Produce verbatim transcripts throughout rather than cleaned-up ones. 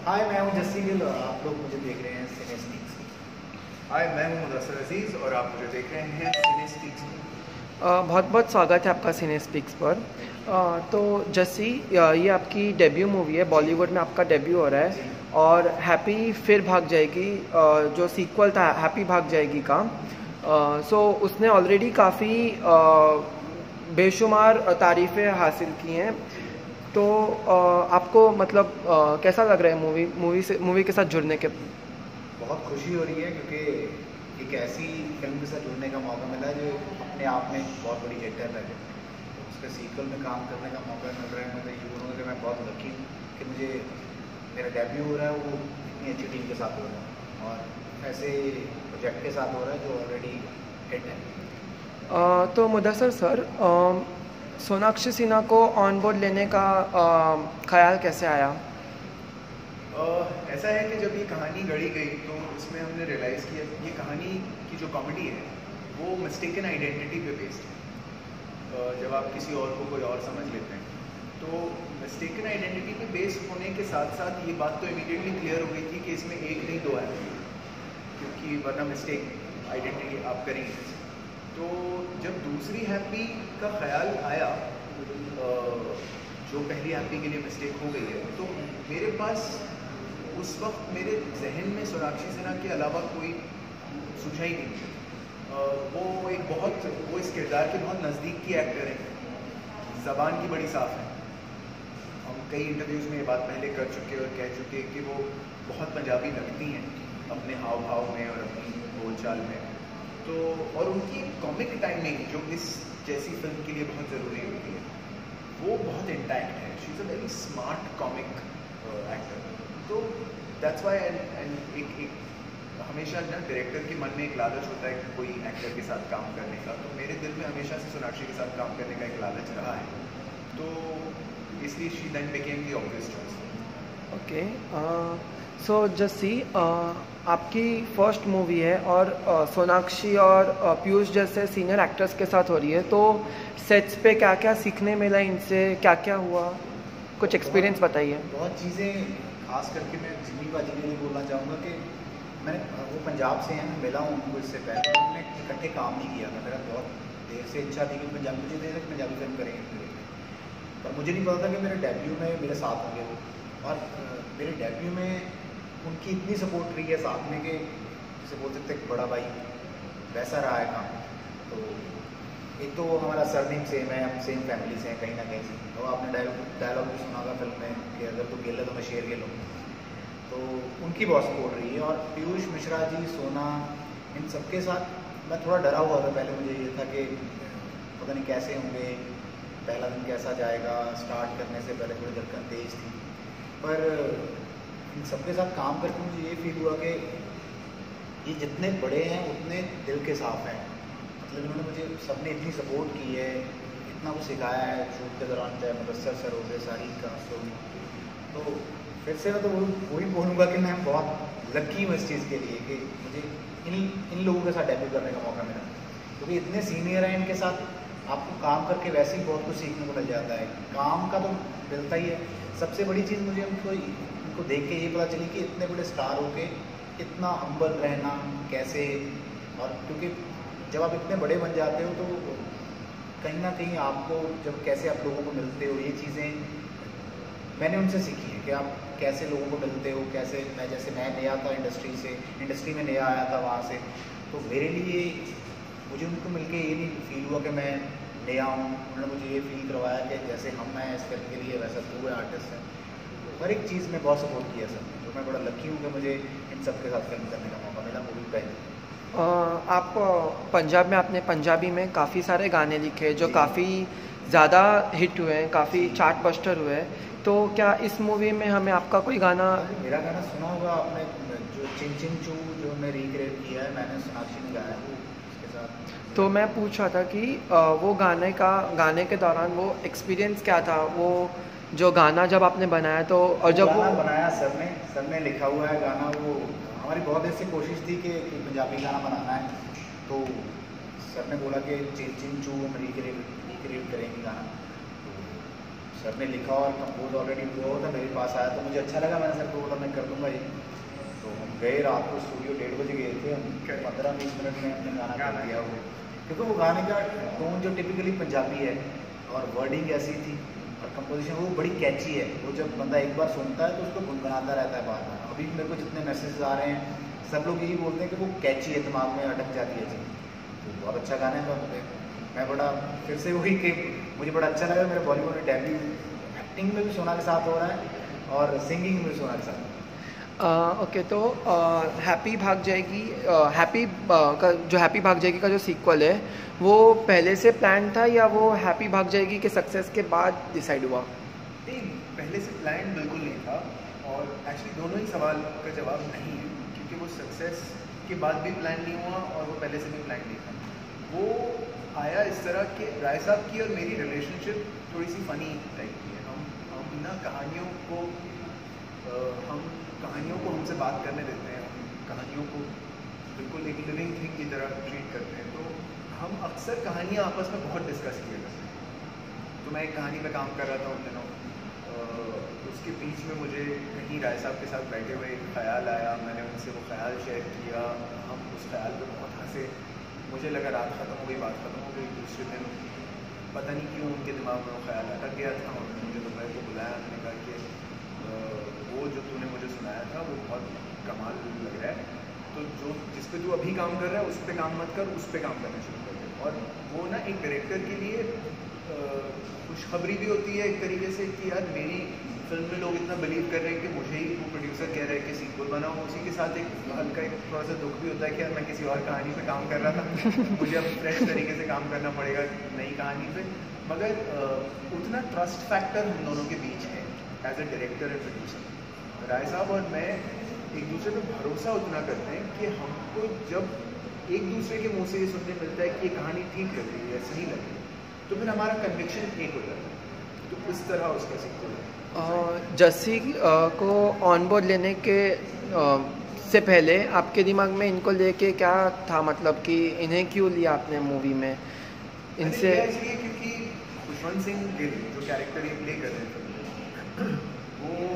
हाय, मैं हूँ जस्सी गिल और आप लोग मुझे देख रहे हैं सिनेस्टिक्स। हाय, मैं हूँ मुदस्सर अजीज और आप मुझे देख रहे हैं सिनेस्टिक्स। बहुत बहुत स्वागत है आपका सिनेस्टिक्स पर। uh, तो जस्सी, ये आपकी डेब्यू मूवी है, बॉलीवुड में आपका डेब्यू हो रहा है और हैप्पी फिर भाग जाएगी uh, जो सीक्वल था हैप्पी भाग जाएगी का, सो uh, so उसने ऑलरेडी काफ़ी uh, बेशुमार तारीफ़ें हासिल की हैं। तो uh, आपको मतलब uh, कैसा लग रहा है मूवी मूवी से मूवी के साथ जुड़ने के? बहुत खुशी हो रही है क्योंकि एक ऐसी फिल्म के साथ जुड़ने का मौका मिला जो अपने आप में बहुत बड़ी हिट है। पहले तो उसके सीक्वल में काम करने का मौका मिल रहा है। मैं तो ये बोलूँगा कि मैं बहुत लकी हूँ कि मुझे मेरा डेब्यू हो रहा है, वो इतनी अच्छी टीम के साथ हो रहा है और ऐसे प्रोजेक्ट के साथ हो रहा है जो ऑलरेडी हिट है। uh, तो मुदस्सर सर, uh, सोनाक्षी सिन्हा को ऑन बोर्ड लेने का uh, ख्याल कैसे आया? uh, ऐसा है कि जब ये कहानी गढ़ी गई तो इसमें हमने रियलाइज़ किया ये कहानी की जो कॉमेडी है वो मिस्टेकन आइडेंटिटी पे बेस्ड है। uh, जब आप किसी और को कोई और समझ लेते हैं तो मिस्टेकन आइडेंटिटी पे बेस्ड होने के साथ साथ ये बात तो इमीडिएटली क्लियर हो गई थी कि इसमें एक नहीं दो है, क्योंकि वरना मिस्टेक आइडेंटिटी आप करेंगे। तो जब दूसरी हैप्पी का ख्याल आया, जो पहली हैप्पी के लिए मिस्टेक हो गई है, तो मेरे पास उस वक्त मेरे जहन में सोनाक्षी सिन्हा के अलावा कोई सूझा ही नहीं। वो एक बहुत वो इस किरदार के बहुत नज़दीक की एक्टर है, ज़बान की बड़ी साफ़ है। हम कई इंटरव्यूज़ में ये बात पहले कर चुके और कह चुके कि वो बहुत पंजाबी लगती हैं अपने हाव भाव में और अपनी बोलचाल में। तो और उनकी कॉमिक टाइमिंग जो इस जैसी फिल्म के लिए बहुत ज़रूरी होती है वो बहुत इंटैक्ट है। She is a very smart comic actor. तो दैट्स वाई एंड एक एक हमेशा ना डायरेक्टर के मन में एक लालच होता है कि कोई एक्टर के साथ काम करने का, तो मेरे दिल में हमेशा से सोनाक्षी के साथ काम करने का एक लालच रहा है, तो इसलिए she then became the obvious choice. Okay, so Jassi, आपकी फर्स्ट मूवी है और uh, सोनाक्षी और uh, पीयूष जैसे सीनियर एक्टर्स के साथ हो रही है, तो सेट्स पे क्या क्या सीखने मिला, इनसे क्या क्या हुआ, कुछ एक्सपीरियंस बताइए। बहुत चीज़ें, खास करके मैं जिमी बाजी के लिए बोलना चाहूँगा कि मैंने वो पंजाब से हैं, मैं मिला हूँ उनको इससे पहले, हमने इकट्ठे काम नहीं किया था। मेरा बहुत देर से इच्छा थी कि पंजाबी मुझे दे रहे पंजाबी फिल्म करेंगे, पर मुझे नहीं पता था कि मेरे डेब्यू में मेरे साथ होंगे वो। और मेरे डेब्यू में उनकी इतनी सपोर्ट रही है साथ में कि जैसे बोल सकते बड़ा भाई वैसा रहा है काम। तो एक तो वो हमारा सरनेम सेम है, हम सेम फैमिली से हैं कहीं ना कहीं से। तो आपने डायलॉग डायलॉग भी सुना था फिल्म में कि अगर तो गेला तो मैं शेर गेलो, तो उनकी बहुत सपोर्ट रही है। और पीयूष मिश्रा जी, सोना, इन सबके साथ मैं थोड़ा डरा हुआ था पहले। मुझे ये था कि पता नहीं कैसे होंगे, पहला दिन कैसा जाएगा, स्टार्ट करने से पहले थोड़ी धड़कन तेज थी। पर इन सबके साथ काम करके मुझे ये फील हुआ कि ये जितने बड़े हैं उतने दिल के साफ हैं। मतलब इन्होंने मुझे, सबने इतनी सपोर्ट की है, इतना कुछ सिखाया है शूट के दौरान, चाहे मुदस्सर सर हो गए, सारी कास्ट होगी। तो फिर से मैं तो वही बोलूँगा कि मैं बहुत लकी हूँ इस चीज़ के लिए कि मुझे इन इन लोगों के साथ डेब्यू करने का मौका मिला, क्योंकि इतने सीनियर हैं, इनके साथ आपको काम करके वैसे ही बहुत कुछ सीखने को मिल जाता है। काम का तो मिलता ही है। सबसे बड़ी चीज़ मुझे उनको उनको देख के ये पता चली कि इतने बड़े स्टार होके इतना हम्बल रहना कैसे। और क्योंकि जब आप इतने बड़े बन जाते हो तो कहीं ना कहीं आपको, जब कैसे आप लोगों को मिलते हो, ये चीज़ें मैंने उनसे सीखी है कि आप कैसे लोगों को मिलते हो, कैसे। मैं जैसे मैं नया था इंडस्ट्री से, इंडस्ट्री में नया आया था वहाँ से, तो मेरे लिए मुझे उनको मिलके ये नहीं फील हुआ कि मैं नया हूँ। उन्होंने मुझे ये फील करवाया कि जैसे हम हैं इस फिल्म के लिए वैसा तू है आर्टिस्ट है। हर एक चीज़ में बहुत सपोर्ट किया सब, तो मैं बड़ा लकी हूँ कि मुझे इन सब के साथ फिल्म करने का मौका मिला, वो भी पहले। आप पंजाब में, आपने पंजाबी में काफ़ी सारे गाने लिखे जो काफ़ी ज़्यादा हिट हुए हैं, काफ़ी चार्ट बस्टर हुए हैं, तो क्या इस मूवी में हमें आपका कोई गाना? मेरा गाना सुना होगा आपने, जो चिन चिन चू, जो मैं रिक्रिएट किया है, मैंने सोनाक्षी ने गाया है उसके साथ। तो मैं पूछ रहा था कि वो गाने का गाने के दौरान वो एक्सपीरियंस क्या था, वो जो गाना जब आपने बनाया तो, और जब वो बनाया सर ने सर ने लिखा हुआ है गाना, वो हमारी बहुत ऐसी कोशिश थी कि पंजाबी गाना बनाना है, तो सर ने बोला कि चिन चिन चू हम रिक्रिएट रिक्रिएट करेंगे गाना। तो सर ने लिखा और कंपोज ऑलरेडी हुआ था, मेरे पास आया तो मुझे अच्छा लगा, मैंने सर को बोला मैं कर दूँगा ये। तो हम गए रात को स्टूडियो डेढ़ बजे गए थे, हम पंद्रह बीस मिनट में हमने गाना गा दिया वो, क्योंकि वो गाने का टोन जो टिपिकली पंजाबी है और वर्डिंग ऐसी थी और कंपोजिशन वो बड़ी कैची है। वो जब बंदा एक बार सुनता है तो उसको गुनगुनाता रहता है बार बार। अभी मेरे को जितने मैसेज आ रहे हैं सब लोग यही बोलते हैं कि वो कैची है, दिमाग में अटक जाती है चीज़। तो बहुत अच्छा गाना है। तो मैं बड़ा फिर से वही कि मुझे बड़ा अच्छा लगा, मेरे बॉलीवुड में डेब्यू एक्टिंग में भी सोना के साथ हो रहा है और सिंगिंग में भी सोना के साथ। ओके uh, okay, तो हैप्पी uh, भाग जाएगी, हैप्पी uh, का जो हैप्पी भाग जाएगी का जो सीक्वल है वो पहले से प्लान था या वो हैप्पी भाग जाएगी के सक्सेस के बाद डिसाइड हुआ? नहीं, पहले से प्लान बिल्कुल नहीं था और एक्चुअली दोनों ही सवाल का जवाब नहीं है, क्योंकि वो सक्सेस के बाद भी प्लान नहीं हुआ और वो पहले से भी प्लान नहीं था। वो आया इस तरह के राय साहब की और मेरी रिलेशनशिप थोड़ी सी फ़नी टाइप की है। हम हम ना कहानियों को आ, हम कहानियों को हमसे बात करने देते हैं, हम कहानियों को बिल्कुल एक लिविंग थिंग की तरह ट्रीट करते हैं। तो हम अक्सर कहानियाँ आपस में बहुत डिस्कस किया करते हैं। तो मैं एक कहानी पे काम कर रहा था उन दिनों, उसके बीच में मुझे कहीं राय साहब के साथ बैठे हुए एक ख्याल आया, मैंने उनसे वो ख्याल शेयर किया, हम उस ख्याल पे बहुत हंसे। मुझे लगा रात ख़त्म हो गई, बात ख़त्म हो गई। दूसरे दिन पता नहीं क्यों उनके दिमाग में वो ख्याल अटक गया था और मुझे दोपहर को बुलाया, मैंने कहा कि वो जो तूने मुझे सुनाया था वो बहुत कमाल लग रहा है, तो जो जिस पे तू अभी काम कर रहा है उस पर काम मत कर, उस पर काम करना शुरू कर दे। और वो ना एक डायरेक्टर के लिए खुशखबरी भी होती है एक तरीके से कि यार मेरी फिल्म में लोग इतना बिलीव कर रहे हैं कि मुझे ही वो प्रोड्यूसर कह रहे हैं कि सीक्वल बनाओ। उसी के साथ एक हल्का एक थोड़ा सा दुख भी होता है कि यार मैं किसी और कहानी पे काम कर रहा था, मुझे अब फ्रेश तरीके से काम करना पड़ेगा नई कहानी पे। मगर उतना ट्रस्ट फैक्टर हम दोनों के बीच है as a director and producer. Rai साहब और मैं एक दूसरे पे भरोसा उतना करते हैं कि हमको जब एक दूसरे के मुंह से ये सुनने मिलता है कि ये कहानी ठीक लग रही है, सही लग रही है, तो फिर हमारा कन्विक्शन एक हो जाता है। तो इस तरह उसका सीक्वल है। जस्सी को ऑन बोर्ड लेने के आ, से पहले आपके दिमाग में इनको लेके क्या था, मतलब कि इन्हें क्यों लिया आपने मूवी में? इनसे इसलिए क्योंकि खुशवंत सिंह गिल जो कैरेक्टर ये प्ले कर रहे थे वो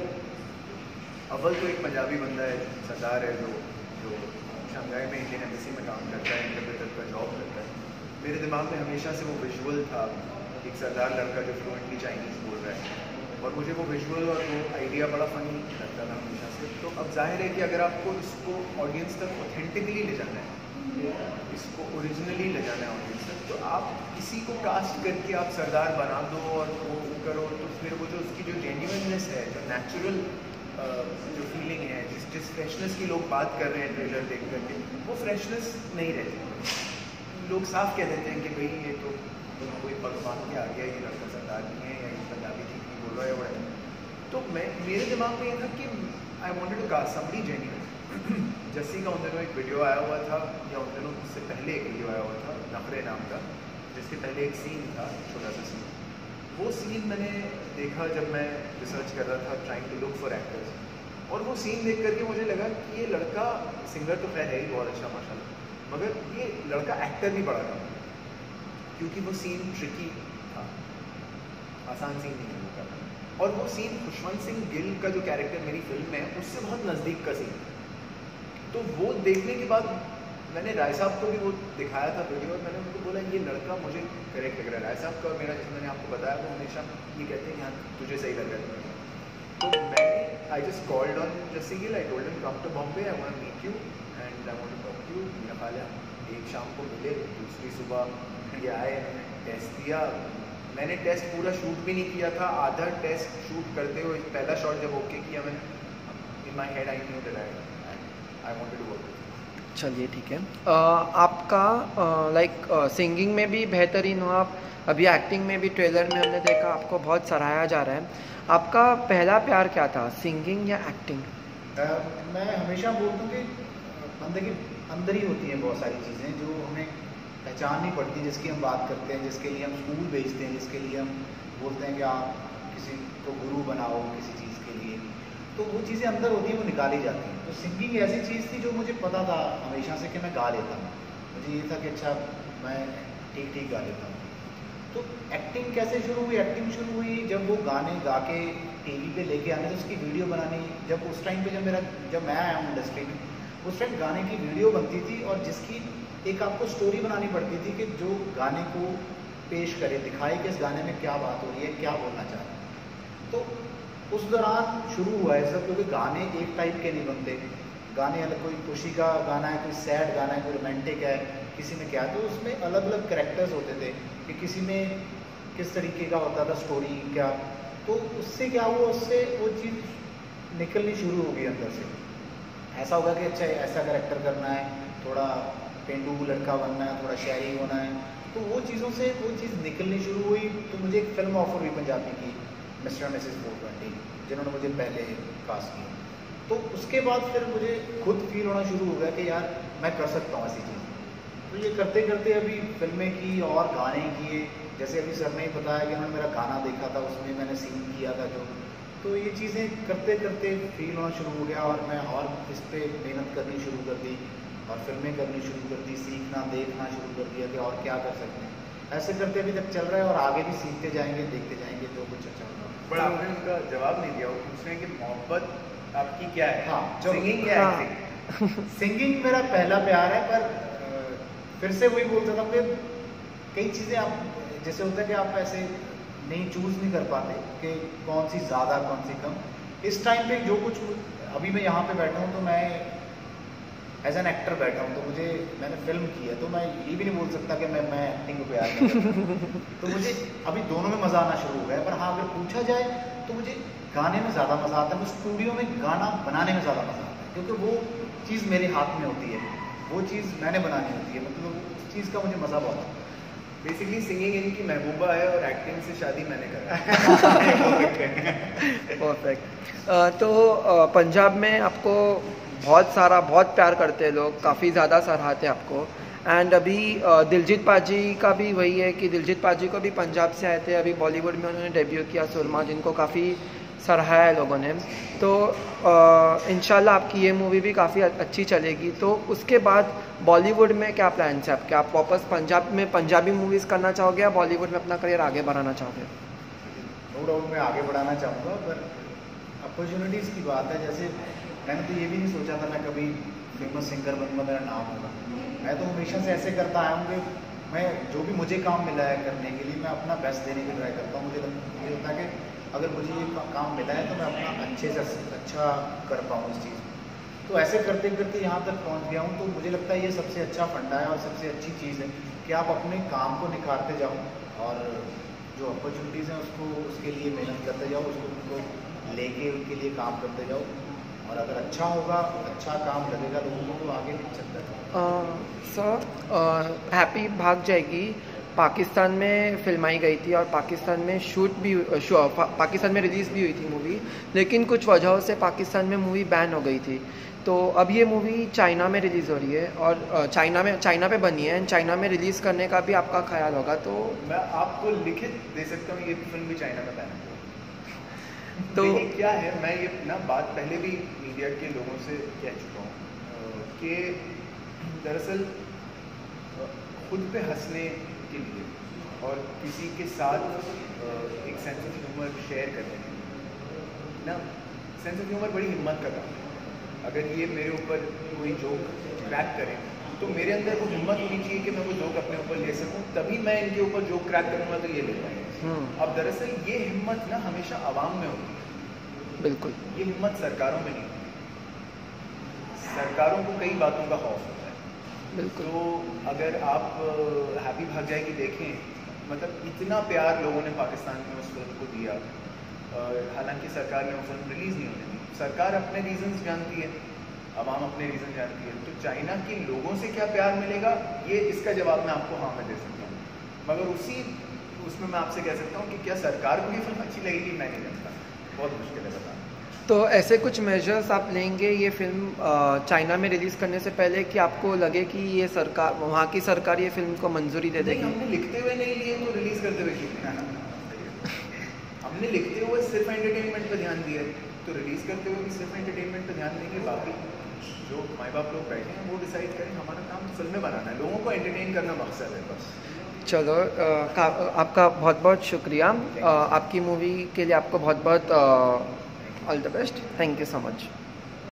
अव्वल तो एक पंजाबी बंदा है, सरदार है, जो जो शंघाई में इंडियन एम्बेसी में काम करता है, इंटरप्रेटर का जॉब करता है। मेरे दिमाग में हमेशा से वो विजुअल था, एक सरदार लड़का जो फ्लुएंटली चाइनीज़ बोल रहा है, और मुझे वो विजुअल और वो आइडिया बड़ा फनी लगता था हमेशा से। तो अब जाहिर है कि अगर आपको इसको ऑडियंस तक ऑथेंटिकली ले जाना है, इसको ओरिजिनली ले जाना है ऑडियंस तक, तो आप किसी को कास्ट करके आप सरदार बना दो और वो करो, तो फिर वो जो उसकी जो जेन्युइननेस है, जो नेचुरल जो फीलिंग है, जिस जिस फ्रेशनेस की लोग बात कर रहे हैं ट्रेलर देख करके, वो फ्रेशनेस नहीं रहती। लोग साफ कह देते हैं कि भाई ये तो कोई भगवान के आ गया, ये लड़का सरदार नहीं है, या ये पंजाबी ठीक नहीं बोल रहा है, वो। तो मैं मेरे दिमाग में ये था कि I wanted to cast somebody genuine. Jassi का उन दिनों एक वीडियो आया हुआ था, या उन दिनों उससे पहले एक वीडियो आया हुआ था नखरे नाम का, जिसके पहले एक सीन था, छोटा सा सीन। वो सीन मैंने देखा जब मैं रिसर्च कर रहा था trying to look for actors, और वो सीन देख करके मुझे लगा कि ये लड़का सिंगर तो खैर है ही बहुत अच्छा माशाल्लाह, मगर ये लड़का एक्टर भी बड़ा कम, क्योंकि वो सीन ट्रिकी था, आसान सीन नहीं होता। और वो सीन खुशवंत सिंह गिल का जो कैरेक्टर मेरी फिल्म में है उससे बहुत नज़दीक का सीन। तो वो देखने के बाद मैंने राय साहब को भी वो दिखाया था वीडियो, और मैंने उनको बोला ये लड़का मुझे करेक्ट लग रहा है। राय साहब का और मेरा, जैसे मैंने आपको बताया, वो हमेशा ये कहते हैं कि हाँ तुझे सही लग रहा है। तो मैंने I just called on Jassi Gill, I told him come to Bombay, I want to meet you and I want to talk to you. मेरा ख्याल है एक शाम को मिले, दूसरी सुबह ये आए, टेस्ट दिया। मैंने टेस्ट पूरा शूट भी नहीं किया था, आधा टेस्ट शूट करते हुए पहला शॉट जब ओके किया मैंने, in my head I knew that I I wanted to work. चलिए ठीक है। आ, आपका लाइक सिंगिंग में भी बेहतरीन हो आप, अभी एक्टिंग में भी ट्रेलर में हमने देखा आपको बहुत सराहा जा रहा है। आपका पहला प्यार क्या था, सिंगिंग या एक्टिंग? uh, मैं हमेशा बोलता हूँ कि बंदे के अंदर ही होती हैं बहुत सारी चीज़ें जो हमें पहचान नहीं पड़ती, जिसकी हम बात करते हैं, जिसके लिए हम स्कूल भेजते हैं, जिसके लिए हम बोलते हैं कि आप किसी को गुरु बनाओ किसी चीज़ के लिए, तो वो चीज़ें अंदर होती हैं, वो निकाली जाती हैं। तो सिंगिंग ऐसी चीज़ थी जो मुझे पता था हमेशा से कि मैं गा लेता हूँ। मुझे ये था कि अच्छा मैं ठीक ठीक गा लेता हूँ। तो एक्टिंग कैसे शुरू हुई? एक्टिंग शुरू हुई जब वो गाने गा के टीवी पे लेके आने, तो उसकी वीडियो बनानी। जब उस टाइम पे जब मेरा जब मैं आया हूँ इंडस्ट्री में, उस टाइम गाने की वीडियो बनती थी और जिसकी एक आपको स्टोरी बनानी पड़ती थी कि जो गाने को पेश करे, दिखाए कि इस गाने में क्या बात हो रही है, क्या बोलना चाह रहे हैं। तो उस दौरान शुरू हुआ है सब, क्योंकि गाने एक टाइप के नहीं बनते। गाने अलग, कोई खुशी का गाना है, कोई सैड गाना है, कोई रोमांटिक है, किसी में क्या है, तो उसमें अलग अलग कैरेक्टर्स होते थे कि किसी में किस तरीके का होता था स्टोरी क्या। तो उससे क्या हुआ, उससे वो चीज़ निकलनी शुरू हो गई अंदर से। ऐसा होगा कि अच्छा ऐसा कैरेक्टर करना है, थोड़ा पेंडू लड़का बनना है, थोड़ा शायरी होना है। तो वो चीज़ों से वो चीज़ निकलनी शुरू हुई। तो मुझे एक फ़िल्म ऑफर हुई पंजाबी की, mister and missus four twenty, जिन्होंने मुझे पहले कास्ट किया। तो उसके बाद फिर मुझे खुद फील होना शुरू हो गया कि यार मैं कर सकता हूँ ऐसी चीज़। तो ये करते करते अभी फिल्में की और गाने किए। जैसे अभी सर ने ही बताया कि उन्होंने मेरा गाना देखा था, उसमें मैंने सीन किया था जो। तो ये चीज़ें करते करते फील होना शुरू हो गया और मैं और इस पर मेहनत करनी शुरू कर दी और फिल्में करनी शुरू कर दी, सीखना देखना शुरू कर दिया कि और क्या कर सकते हैं। ऐसे करते अभी तक चल रहा है और आगे भी सीखते जाएंगे, देखते जाएंगे जो कुछ अच्छा होगा। बट आपने उनका जवाब नहीं दिया। वो पूछ रहे हैं कि मोहब्बत आपकी क्या है? हाँ, सिंगिंग या हाँ। एक्टिंग? सिंगिंग मेरा पहला प्यार है, पर फिर से वही बोलता था मुझे कई चीज़ें आप जैसे होता है कि आप ऐसे नहीं चूज़ नहीं कर पाते कि कौन सी ज़्यादा कौन सी कम। इस टाइम पे जो कुछ अभी मैं यहाँ पे बैठा हूँ तो मैं एज एन एक्टर बैठा हूँ, तो मुझे मैंने फिल्म की है, तो मैं ये भी नहीं बोल सकता कि मैं मैं एक्टिंग को प्यार करता हूँ। तो मुझे अभी दोनों में मज़ा आना शुरू हो गया। पर हाँ, अगर पूछा जाए तो मुझे गाने में ज़्यादा मज़ा आता है, मुझे स्टूडियो में गाना बनाने में ज़्यादा मज़ा आता है, क्योंकि वो चीज़ मेरे हाथ में होती है, वो चीज़ मैंने बनानी होती है। मतलब उस चीज़ का मुझे मज़ा बहुत आता है। बेसिकली सिंगिंग इनकी महबूबा है और एक्टिंग से शादी मैंने करा। परफेक्ट। तो अ, पंजाब में आपको बहुत सारा बहुत प्यार करते हैं लोग, काफ़ी ज़्यादा सराहते हैं आपको। एंड अभी अ, दिलजीत पाजी का भी वही है कि दिलजीत पाजी को भी पंजाब से आए थे, अभी बॉलीवुड में उन्होंने डेब्यू किया सुरमा, जिनको काफ़ी सराहाया है लोगों ने। तो इंशाल्लाह आपकी ये मूवी भी काफ़ी अच्छी चलेगी। तो उसके बाद बॉलीवुड में क्या प्लान्स है आपके? आप वापस पंजाब में पंजाबी मूवीज़ करना चाहोगे या बॉलीवुड में अपना करियर आगे बढ़ाना चाहोगे? नो डाउट मैं आगे बढ़ाना चाहूँगा, पर अपॉर्चुनिटीज़ की बात है। जैसे मैंने तो ये भी नहीं सोचा था मैं कभी फेमस सिंगर बनूंगा, मेरा नाम होगा। मैं तो हमेशा से ऐसे करता आया हूँ कि मैं जो भी मुझे काम मिला है करने के लिए मैं अपना बेस्ट देने की ट्राई करता हूँ। मुझे ये होता है कि अगर मुझे ये काम मिला है तो मैं अपना अच्छे से अच्छा कर पाऊँ इस चीज़ में। तो ऐसे करते करते यहाँ तक पहुँच गया हूँ। तो मुझे लगता है ये सबसे अच्छा फंडा है और सबसे अच्छी चीज़ है कि आप अपने काम को निखारते जाओ और जो अपॉर्चुनिटीज़ हैं उसको उसके लिए मेहनत करते जाओ, उसको उनको लेके उनके लिए काम करते जाओ। और अगर अच्छा होगा, अच्छा काम लगेगा लोगों को, तो आगे भी चलता है। सर, हैप्पी भाग जाएगी पाकिस्तान में फिल्माई गई थी और पाकिस्तान में शूट भी शू, पाकिस्तान में रिलीज़ भी हुई थी मूवी, लेकिन कुछ वजहों से पाकिस्तान में मूवी बैन हो गई थी। तो अब ये मूवी चाइना में रिलीज़ हो रही है और चाइना में चाइना पे बनी है, चाइना में रिलीज़ करने का भी आपका ख्याल होगा? तो मैं आपको लिखित दे सकता हूँ ये फिल्म भी चाइना में बैन है। तो क्या है, मैं ये ना बात पहले भी मीडिया के लोगों से कह चुका हूँ कि दरअसल खुद पे हंसने के लिए और किसी के साथ एक सेंस ऑफ ह्यूमर शेयर करने के लिए ना, सेंस ऑफ ह्यूमर बड़ी हिम्मत का काम है। अगर ये मेरे ऊपर कोई जोक क्रैक करे तो मेरे अंदर वो हिम्मत होनी चाहिए कि मैं वो जोक अपने ऊपर ले सकूं, तभी मैं इनके ऊपर जोक क्रैक करूंगा तो ये ले पाएंगे। अब दरअसल ये हिम्मत ना हमेशा आवाम में होती है, बिल्कुल ये हिम्मत सरकारों में नहीं होती। सरकारों को कई बातों का खौफ होता है। बिल्कुल। तो अगर आप हैप्पी भाग जाएगी देखें, मतलब इतना प्यार लोगों ने पाकिस्तान में उस फिल्म को दिया, हालांकि सरकार ने वो फिल्म रिलीज़ नहीं होने दी। सरकार अपने रीजंस जानती है, आवाम अपने रीज़न जानती है। तो चाइना के लोगों से क्या प्यार मिलेगा, ये इसका जवाब मैं आपको हाँ में दे सकता हूँ, मगर उसी उसमें मैं आपसे कह सकता हूँ कि क्या सरकार को ये फिल्म अच्छी लगेगी, मैं नहीं जानता, बहुत मुश्किल है बताना। तो ऐसे कुछ मेजर्स आप लेंगे ये फिल्म चाइना में रिलीज़ करने से पहले कि आपको लगे कि ये सरकार, वहाँ की सरकार ये फिल्म को मंजूरी दे देगी? हमने लिखते हुए नहीं लिए तो रिलीज़ करते हुए क्यों? हमने लिखते हुए सिर्फ एंटरटेनमेंट पर ध्यान दिया, तो रिलीज़ करते हुए भी सिर्फ एंटरटेनमेंट पर ध्यान देंगे, बाकी जो माँ बाप लोग बैठे हैं वो डिसाइड करें, हमारा काम फिल्में बनाना है, लोगों को एंटरटेन करना मकसद है बस। चलो आ, का, आपका बहुत बहुत शुक्रिया, आ, आपकी मूवी के लिए आपको बहुत बहुत all the best, thank you so much.